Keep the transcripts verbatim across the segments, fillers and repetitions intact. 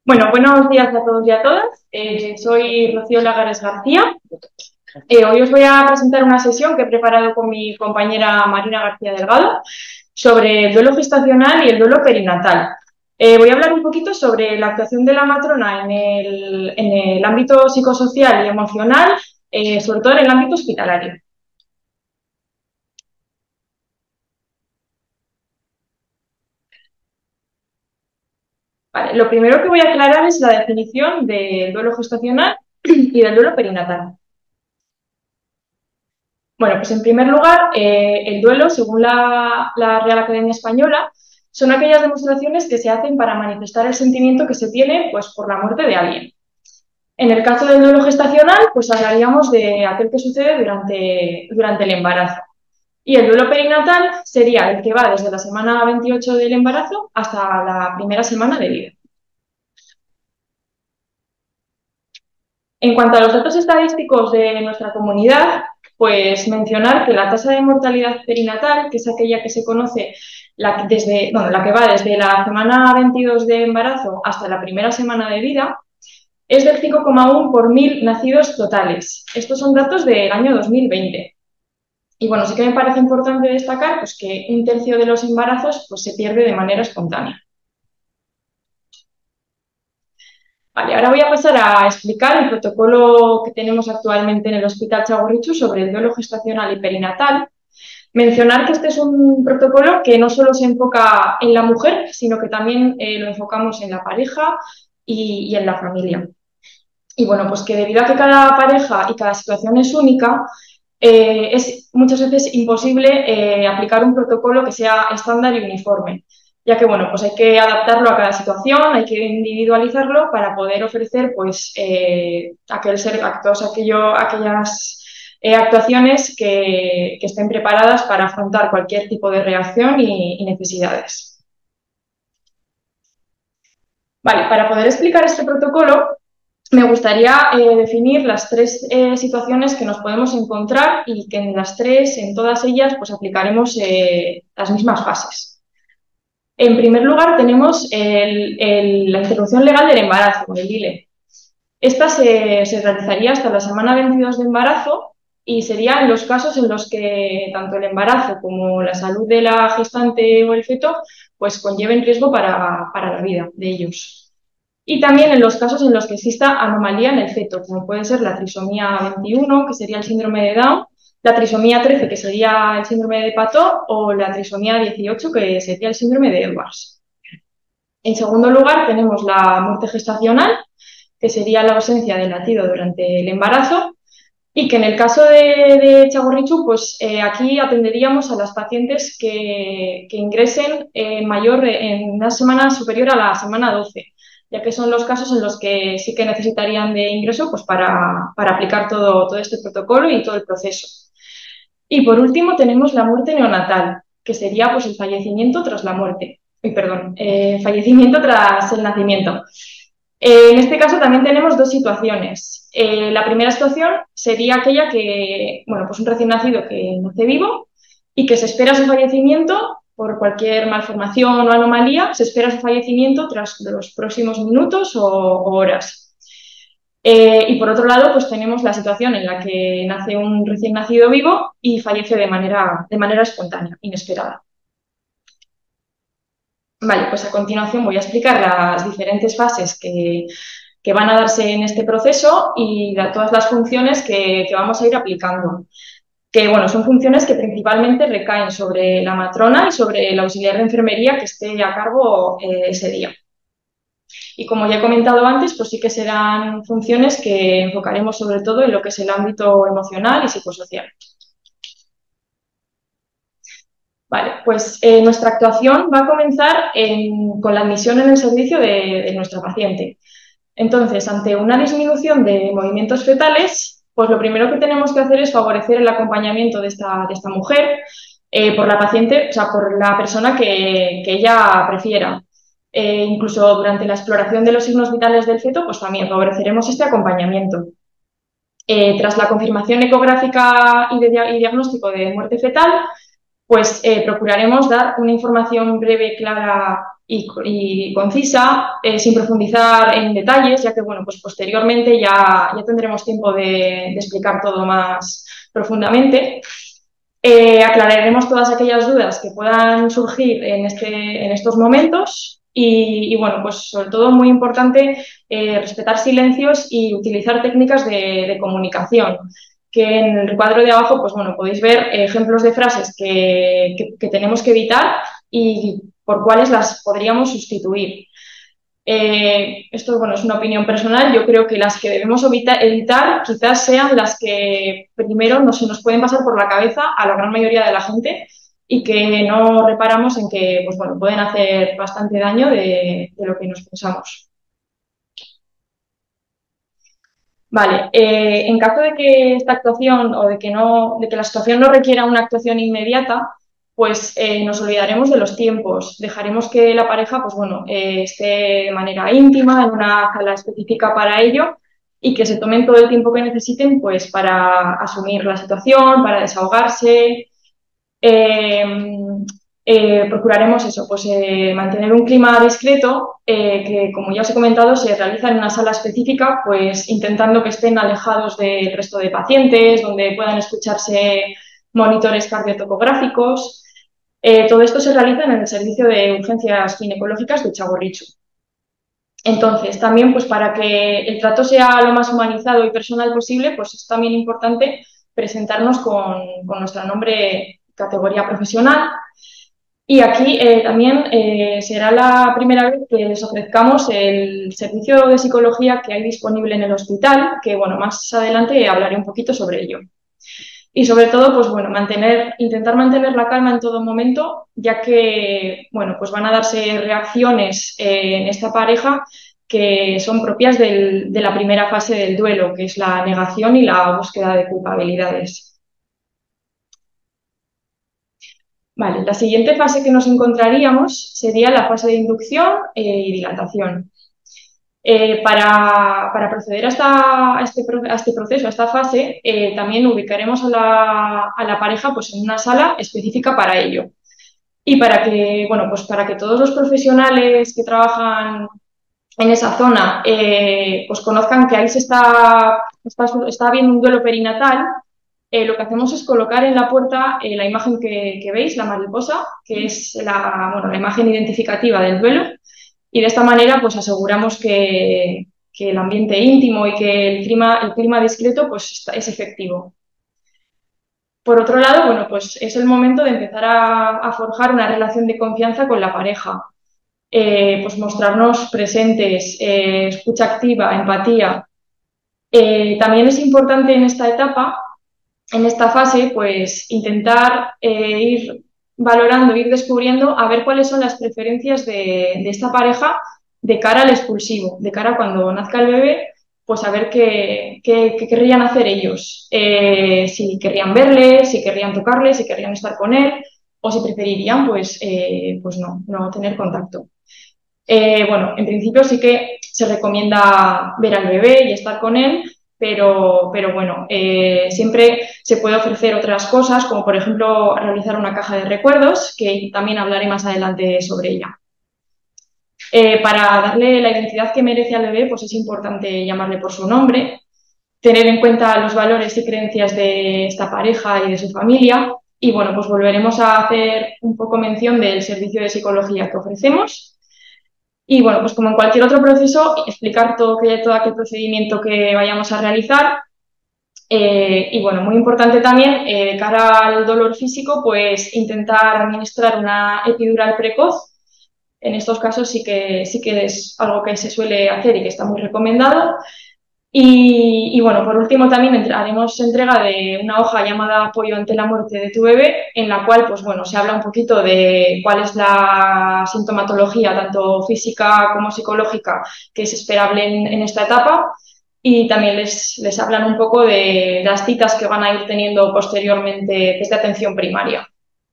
Bueno, buenos días a todos y a todas. Eh, soy Rocío Lagares García. Eh, hoy os voy a presentar una sesión que he preparado con mi compañera Marina García Delgado sobre el duelo gestacional y el duelo perinatal. Eh, voy a hablar un poquito sobre la actuación de la matrona en el, en el ámbito psicosocial y emocional, eh, sobre todo en el ámbito hospitalario. Vale, lo primero que voy a aclarar es la definición del duelo gestacional y del duelo perinatal. Bueno, pues en primer lugar, eh, el duelo, según la, la Real Academia Española, son aquellas demostraciones que se hacen para manifestar el sentimiento que se tiene, pues, por la muerte de alguien. En el caso del duelo gestacional, pues hablaríamos de aquel que sucede durante, durante el embarazo. Y el duelo perinatal sería el que va desde la semana veintiocho del embarazo hasta la primera semana de vida. En cuanto a los datos estadísticos de nuestra comunidad, pues mencionar que la tasa de mortalidad perinatal, que es aquella que se conoce la, desde, bueno, la que va desde la semana veintidós de embarazo hasta la primera semana de vida, es del cinco coma uno por mil nacidos totales. Estos son datos del año dos mil veinte. Y bueno, sí que me parece importante destacar pues, que un tercio de los embarazos pues, se pierde de manera espontánea. Vale, ahora voy a pasar a explicar el protocolo que tenemos actualmente en el Hospital Txagorritxu sobre el duelo gestacional y perinatal. Mencionar que este es un protocolo que no solo se enfoca en la mujer, sino que también eh, lo enfocamos en la pareja y, y en la familia. Y bueno, pues que debido a que cada pareja y cada situación es única, eh, es muchas veces imposible eh, aplicar un protocolo que sea estándar y uniforme, ya que bueno, pues hay que adaptarlo a cada situación, hay que individualizarlo para poder ofrecer pues eh, aquel ser, actos, aquello, aquellas eh, actuaciones que, que estén preparadas para afrontar cualquier tipo de reacción y, y necesidades. Vale, para poder explicar este protocolo, me gustaría eh, definir las tres eh, situaciones que nos podemos encontrar y que en las tres, en todas ellas, pues aplicaremos eh, las mismas fases. En primer lugar, tenemos el, el, la interrupción legal del embarazo, el I L E. Esta se, se realizaría hasta la semana veintidós de embarazo y sería en los casos en los que tanto el embarazo como la salud de la gestante o el feto pues conlleven riesgo para, para la vida de ellos. Y también en los casos en los que exista anomalía en el feto, como puede ser la trisomía veintiuno, que sería el síndrome de Down, la trisomía trece, que sería el síndrome de Patot, o la trisomía dieciocho, que sería el síndrome de Edwards. En segundo lugar, tenemos la muerte gestacional, que sería la ausencia del latido durante el embarazo, y que en el caso de, de Txagorritxu, pues eh, aquí atenderíamos a las pacientes que, que ingresen en mayor, en una semana superior a la semana doce, ya que son los casos en los que sí que necesitarían de ingreso pues para, para aplicar todo, todo este protocolo y todo el proceso. Y por último tenemos la muerte neonatal, que sería pues el fallecimiento tras la muerte, Uy, perdón, eh, fallecimiento tras el nacimiento. Eh, en este caso también tenemos dos situaciones. Eh, la primera situación sería aquella que, bueno, pues un recién nacido que nace vivo y que se espera su fallecimiento por cualquier malformación o anomalía, se espera su fallecimiento tras los próximos minutos o, o horas. Eh, y por otro lado, pues tenemos la situación en la que nace un recién nacido vivo y fallece de manera, de manera espontánea, inesperada. Vale, pues a continuación voy a explicar las diferentes fases que, que van a darse en este proceso y todas las funciones que, que vamos a ir aplicando. Que bueno, son funciones que principalmente recaen sobre la matrona y sobre el auxiliar de enfermería que esté a cargo eh, ese día. Y como ya he comentado antes, pues sí que serán funciones que enfocaremos sobre todo en lo que es el ámbito emocional y psicosocial. Vale, pues eh, nuestra actuación va a comenzar en, con la admisión en el servicio de, de nuestra paciente. Entonces, ante una disminución de movimientos fetales, pues lo primero que tenemos que hacer es favorecer el acompañamiento de esta, de esta mujer eh, por la paciente, o sea, por la persona que, que ella prefiera. Eh, incluso durante la exploración de los signos vitales del feto, pues también favoreceremos este acompañamiento. Eh, tras la confirmación ecográfica y, de, y diagnóstico de muerte fetal, pues eh, procuraremos dar una información breve, clara y, y concisa, eh, sin profundizar en detalles, ya que bueno, pues posteriormente ya, ya tendremos tiempo de, de explicar todo más profundamente. Eh, aclararemos todas aquellas dudas que puedan surgir en, este, en estos momentos y, y, bueno, pues sobre todo muy importante eh, respetar silencios y utilizar técnicas de, de comunicación, que en el cuadro de abajo pues bueno, podéis ver ejemplos de frases que, que, que tenemos que evitar y por cuáles las podríamos sustituir. Eh, esto bueno, es una opinión personal, yo creo que las que debemos evitar, evitar quizás sean las que primero no se nos pueden pasar por la cabeza a la gran mayoría de la gente y que no reparamos en que pues, bueno, pueden hacer bastante daño de, de lo que nos pensamos. Vale, eh, en caso de que esta actuación o de que, no, de que la situación no requiera una actuación inmediata, pues eh, nos olvidaremos de los tiempos. Dejaremos que la pareja, pues bueno, eh, esté de manera íntima en una sala específica para ello y que se tomen todo el tiempo que necesiten, pues para asumir la situación, para desahogarse. Eh, eh, procuraremos eso, pues eh, mantener un clima discreto, eh, que como ya os he comentado, se realiza en una sala específica, pues intentando que estén alejados del resto de pacientes, donde puedan escucharse monitores cardiotocográficos. Eh, todo esto se realiza en el servicio de urgencias ginecológicas de Txagorritxu. Entonces, también pues para que el trato sea lo más humanizado y personal posible, pues es también importante presentarnos con, con nuestro nombre, categoría profesional. Y aquí eh, también eh, será la primera vez que les ofrezcamos el servicio de psicología que hay disponible en el hospital, que bueno, más adelante hablaré un poquito sobre ello. Y sobre todo, pues bueno, mantener, intentar mantener la calma en todo momento, ya que, bueno, pues van a darse reacciones eh, en esta pareja que son propias del, de la primera fase del duelo, que es la negación y la búsqueda de culpabilidades. Vale, la siguiente fase que nos encontraríamos sería la fase de inducción eh, y dilatación. Eh, para, para, proceder a, esta, a, este, a, este, proceso, a esta fase, eh, también ubicaremos a la, a la pareja pues, en una sala específica para ello. Y para que, bueno, pues para que todos los profesionales que trabajan en esa zona eh, pues conozcan que ahí se está, está, está habiendo un duelo perinatal, eh, lo que hacemos es colocar en la puerta eh, la imagen que, que veis, la mariposa, que es la, bueno, la imagen identificativa del duelo. Y de esta manera, pues aseguramos que, que el ambiente íntimo y que el clima, el clima discreto pues, está, es efectivo. Por otro lado, bueno, pues es el momento de empezar a, a forjar una relación de confianza con la pareja. Eh, pues mostrarnos presentes, eh, escucha activa, empatía. Eh, también es importante en esta etapa, en esta fase, pues intentar eh, ir valorando, ir descubriendo a ver cuáles son las preferencias de, de esta pareja de cara al expulsivo, de cara a cuando nazca el bebé, pues a ver qué, qué, qué querrían hacer ellos, eh, si querrían verle, si querrían tocarle, si querrían estar con él o si preferirían pues, eh, pues no, no tener contacto. Eh, bueno, en principio sí que se recomienda ver al bebé y estar con él, pero, pero bueno, eh, siempre se puede ofrecer otras cosas, como por ejemplo realizar una caja de recuerdos, que también hablaré más adelante sobre ella. Eh, para darle la identidad que merece al bebé, pues es importante llamarle por su nombre, tener en cuenta los valores y creencias de esta pareja y de su familia. Y bueno, pues volveremos a hacer un poco mención del servicio de psicología que ofrecemos. Y bueno, pues como en cualquier otro proceso, explicar todo, todo aquel procedimiento que vayamos a realizar. Eh, y bueno, muy importante también, eh, de cara al dolor físico, pues intentar administrar una epidural precoz. En estos casos sí que, sí que es algo que se suele hacer y que está muy recomendado. Y, y, bueno, por último también haremos entrega de una hoja llamada Apoyo ante la muerte de tu bebé, en la cual pues bueno, se habla un poquito de cuál es la sintomatología, tanto física como psicológica, que es esperable en, en esta etapa, y también les, les hablan un poco de las citas que van a ir teniendo posteriormente desde atención primaria.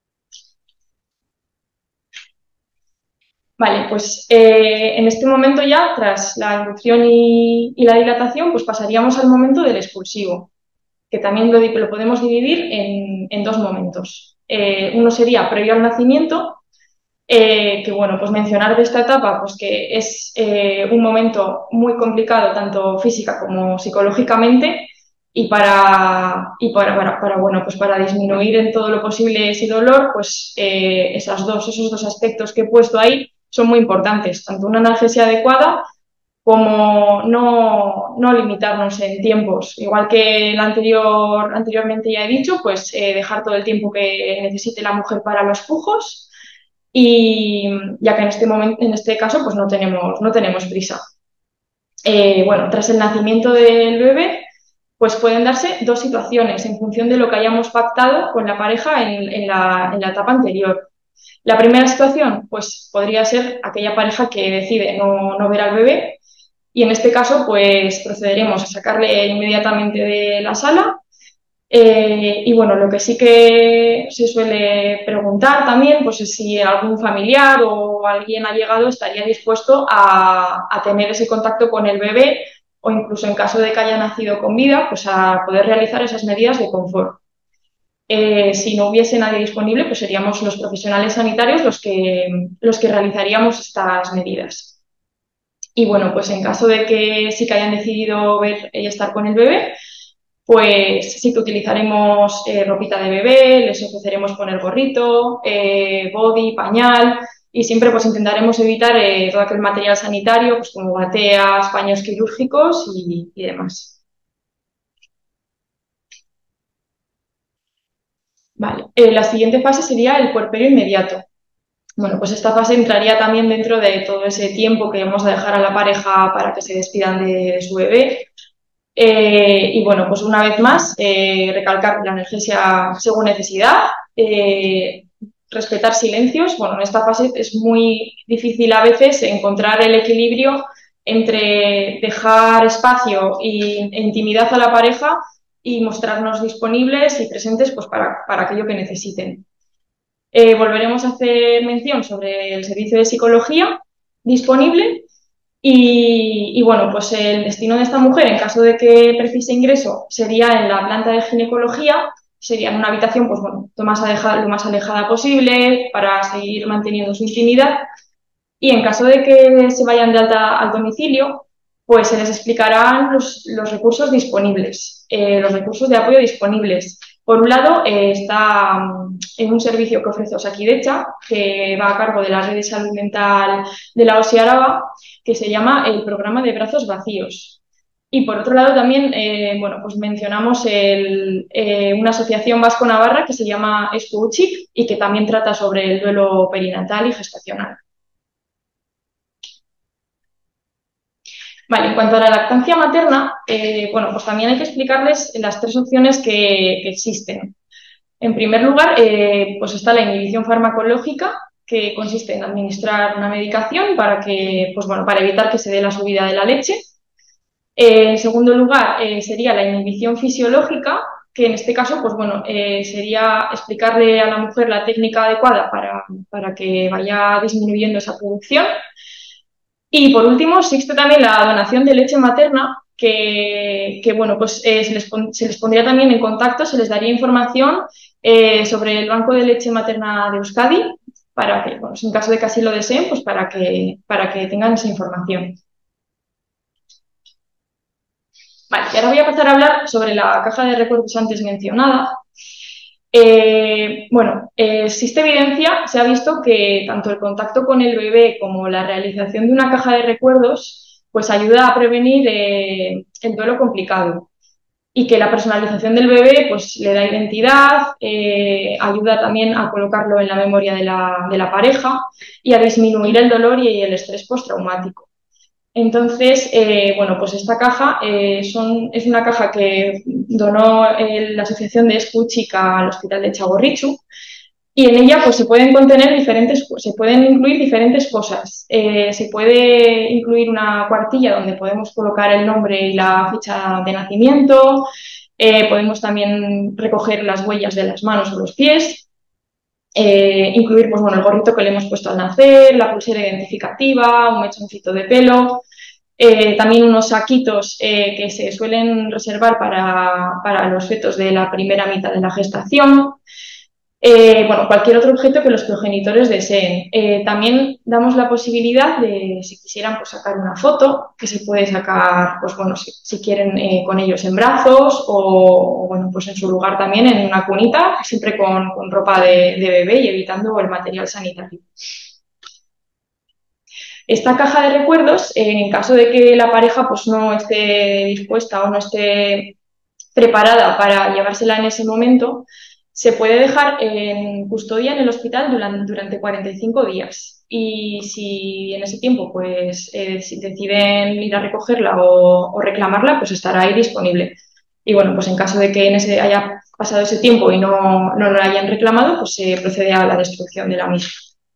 Vale, pues eh, en este momento ya, tras la inducción y, y la dilatación, pues pasaríamos al momento del expulsivo, que también lo, lo podemos dividir en, en dos momentos. Eh, uno sería previo al nacimiento, Eh, que bueno, pues mencionar de esta etapa, pues que es eh, un momento muy complicado, tanto física como psicológicamente, y para, y para, para, para, bueno, pues para disminuir en todo lo posible ese dolor, pues eh, esas dos, esos dos aspectos que he puesto ahí son muy importantes, tanto una analgesia adecuada como no, no limitarnos en tiempos. Igual que el anterior, anteriormente ya he dicho, pues eh, dejar todo el tiempo que necesite la mujer para los pujos, y ya que en este momento, en este caso, pues no tenemos, no tenemos prisa. Eh, bueno, tras el nacimiento del bebé, pues pueden darse dos situaciones en función de lo que hayamos pactado con la pareja en, en, la, en la etapa anterior. La primera situación, pues podría ser aquella pareja que decide no, no ver al bebé, y en este caso, pues procederemos a sacarle inmediatamente de la sala. Eh, y bueno, lo que sí que se suele preguntar también, pues es si algún familiar o alguien allegado estaría dispuesto a, a tener ese contacto con el bebé, o incluso en caso de que haya nacido con vida, pues a poder realizar esas medidas de confort. Eh, si no hubiese nadie disponible, pues seríamos los profesionales sanitarios los que, los que realizaríamos estas medidas. Y bueno, pues en caso de que sí que hayan decidido ver y estar con el bebé, pues sí que utilizaremos eh, ropita de bebé, les ofreceremos poner gorrito, eh, body, pañal, y siempre pues intentaremos evitar eh, todo aquel material sanitario, pues como bateas, paños quirúrgicos y, y demás. Vale. Eh, la siguiente fase sería el puerperio inmediato. Bueno, pues esta fase entraría también dentro de todo ese tiempo que vamos a dejar a la pareja para que se despidan de, de su bebé. Eh, y bueno, pues una vez más, eh, recalcar la analgesia según necesidad, eh, respetar silencios. Bueno, en esta fase es muy difícil a veces encontrar el equilibrio entre dejar espacio y, e intimidad a la pareja y mostrarnos disponibles y presentes, pues, para, para aquello que necesiten. Eh, volveremos a hacer mención sobre el servicio de psicología disponible. Y, y, bueno, pues el destino de esta mujer, en caso de que precise ingreso, sería en la planta de ginecología, sería en una habitación, pues bueno, lo más alejada, lo más alejada posible para seguir manteniendo su intimidad. Y en caso de que se vayan de alta al domicilio, pues se les explicarán los, los recursos disponibles, eh, los recursos de apoyo disponibles. Por un lado, eh, está en un servicio que ofrece Osakidecha, que va a cargo de la red de salud mental de la O S I Araba, que se llama el programa de brazos vacíos. Y por otro lado también, eh, bueno, pues mencionamos el, eh, una asociación vasco-navarra que se llama Escuchik y que también trata sobre el duelo perinatal y gestacional. Vale, en cuanto a la lactancia materna, eh, bueno, pues también hay que explicarles las tres opciones que, que existen. En primer lugar, eh, pues está la inhibición farmacológica, que consiste en administrar una medicación para que, pues bueno, para evitar que se dé la subida de la leche. Eh, en segundo lugar, eh, sería la inhibición fisiológica, que en este caso, pues bueno, eh, sería explicarle a la mujer la técnica adecuada para, para que vaya disminuyendo esa producción. Y por último, existe también la donación de leche materna, que, que bueno, pues eh, se, les se, les pondría también en contacto, se les daría información eh, sobre el banco de leche materna de Euskadi, para que, bueno, en caso de que así lo deseen, pues para que, para que tengan esa información. Vale, y ahora voy a pasar a hablar sobre la caja de recuerdos antes mencionada. Eh, bueno, eh, existe evidencia, se ha visto que tanto el contacto con el bebé como la realización de una caja de recuerdos pues ayuda a prevenir eh, el duelo complicado, y que la personalización del bebé pues le da identidad, eh, ayuda también a colocarlo en la memoria de la, de la pareja y a disminuir el dolor y el estrés postraumático. Entonces, eh, bueno, pues esta caja eh, son, es una caja que donó eh, la asociación de Escuchica al Hospital de Txagorritxu, y en ella pues se pueden contener diferentes, se pueden incluir diferentes cosas. Eh, se puede incluir una cuartilla donde podemos colocar el nombre y la fecha de nacimiento, eh, podemos también recoger las huellas de las manos o los pies, Eh, incluir pues, bueno, el gorrito que le hemos puesto al nacer, la pulsera identificativa, un mechoncito de pelo, eh, también unos saquitos eh, que se suelen reservar para, para los fetos de la primera mitad de la gestación, Eh, bueno, cualquier otro objeto que los progenitores deseen. Eh, también damos la posibilidad de, si quisieran, pues, sacar una foto, que se puede sacar, pues bueno, si, si quieren, eh, con ellos en brazos o, o, bueno, pues en su lugar también en una cunita, siempre con, con ropa de, de bebé y evitando el material sanitario. Esta caja de recuerdos, en caso de que la pareja pues, no esté dispuesta o no esté preparada para llevársela en ese momento, se puede dejar en custodia en el hospital durante, durante cuarenta y cinco días. Y si en ese tiempo pues, eh, si deciden ir a recogerla o, o reclamarla, pues estará ahí disponible. Y bueno, pues en caso de que en ese haya pasado ese tiempo y no, no lo hayan reclamado, pues se procede a la destrucción de la misma.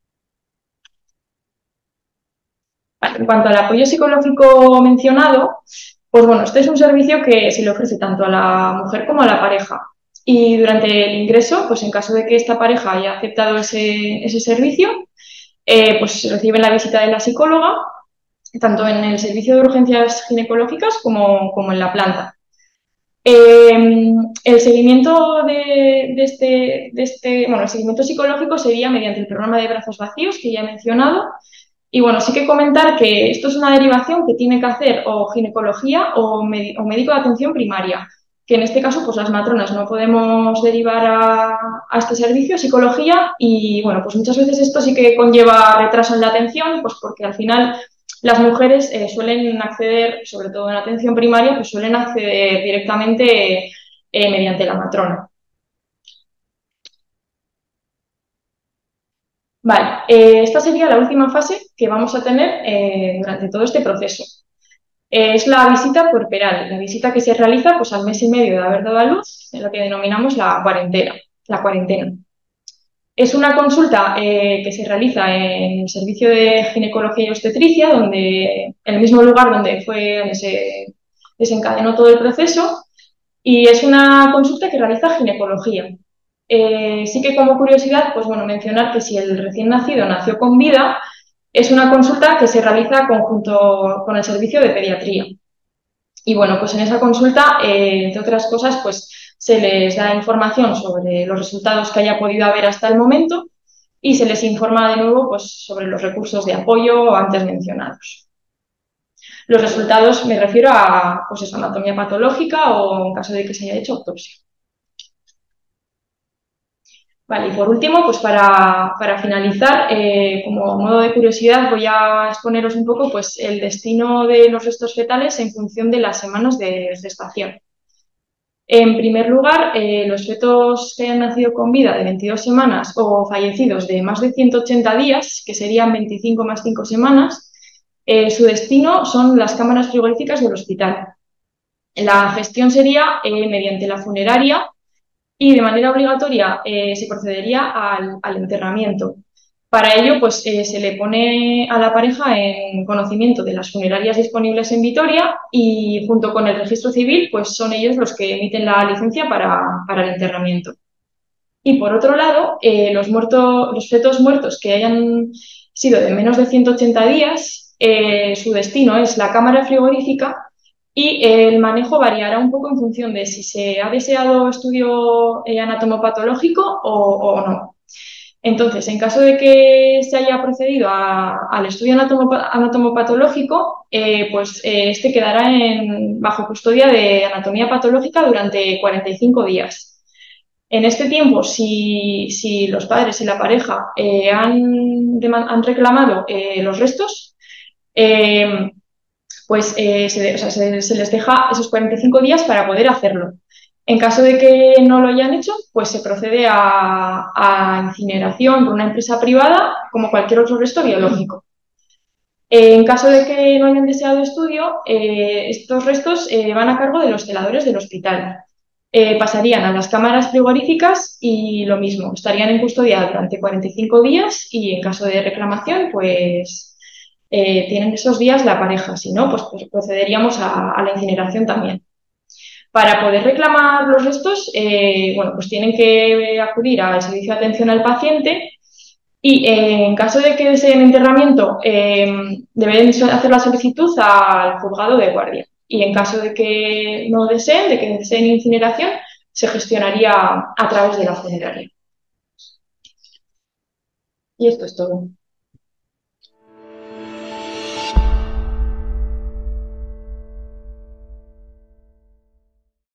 En cuanto al apoyo psicológico mencionado, pues bueno, este es un servicio que se le ofrece tanto a la mujer como a la pareja. Y durante el ingreso, pues en caso de que esta pareja haya aceptado ese, ese servicio, eh, pues reciben la visita de la psicóloga, tanto en el servicio de urgencias ginecológicas como, como en la planta. Eh, el seguimiento de, de, este, de este, bueno, el seguimiento psicológico sería mediante el programa de brazos vacíos que ya he mencionado. Y bueno, sí que comentar que esto es una derivación que tiene que hacer o ginecología o, o médico de atención primaria, que en este caso pues las matronas no podemos derivar a, a este servicio, psicología, y bueno, pues muchas veces esto sí que conlleva retraso en la atención, pues porque al final las mujeres eh, suelen acceder, sobre todo en atención primaria, pues suelen acceder directamente eh, mediante la matrona. Vale, eh, esta sería la última fase que vamos a tener eh, durante todo este proceso. Eh, es la visita puerperal, la visita que se realiza pues, al mes y medio de haber dado a luz, en lo que denominamos la cuarentena. La cuarentena. Es una consulta eh, que se realiza en el servicio de ginecología y obstetricia, donde, en el mismo lugar donde, fue, donde se desencadenó todo el proceso, y es una consulta que realiza ginecología. Eh, sí que como curiosidad, pues bueno, mencionar que si el recién nacido nació con vida, es una consulta que se realiza conjunto con el servicio de pediatría. Y bueno, pues en esa consulta, eh, entre otras cosas, pues se les da información sobre los resultados que haya podido haber hasta el momento y se les informa de nuevo pues, sobre los recursos de apoyo antes mencionados. Los resultados me refiero a pues eso, anatomía patológica o en caso de que se haya hecho autopsia. Vale, y por último, pues para, para finalizar, eh, como modo de curiosidad, voy a exponeros un poco pues, el destino de los restos fetales en función de las semanas de gestación. En primer lugar, eh, los fetos que hayan nacido con vida de veintidós semanas o fallecidos de más de ciento ochenta días, que serían veinticinco más cinco semanas, eh, su destino son las cámaras frigoríficas del hospital. La gestión sería eh, mediante la funeraria y de manera obligatoria eh, se procedería al, al enterramiento. Para ello, pues eh, se le pone a la pareja en conocimiento de las funerarias disponibles en Vitoria y junto con el registro civil, pues son ellos los que emiten la licencia para, para el enterramiento. Y por otro lado, eh, los, muertos, los fetos muertos que hayan sido de menos de ciento ochenta días, eh, su destino es la cámara frigorífica y el manejo variará un poco en función de si se ha deseado estudio eh, anatomopatológico o, o no. Entonces, en caso de que se haya procedido a, al estudio anatomopatológico, eh, pues eh, este quedará en, bajo custodia de anatomía patológica durante cuarenta y cinco días. En este tiempo, si, si los padres y la pareja eh, han, han, reclamado eh, los restos, eh, pues eh, se, o sea, se, se les deja esos cuarenta y cinco días para poder hacerlo. En caso de que no lo hayan hecho, pues se procede a, a incineración por una empresa privada como cualquier otro resto biológico. En caso de que no hayan deseado estudio, eh, estos restos eh, van a cargo de los celadores del hospital. Eh, pasarían a las cámaras frigoríficas y lo mismo, estarían en custodia durante cuarenta y cinco días y en caso de reclamación, pues eh, tienen esos días la pareja, si no, pues, pues procederíamos a, a la incineración también. Para poder reclamar los restos, eh, bueno, pues tienen que acudir al servicio de atención al paciente y eh, en caso de que deseen enterramiento, eh, deben hacer la solicitud al juzgado de guardia. Y en caso de que no deseen, de que deseen incineración, se gestionaría a través de la funeraria. Y esto es todo.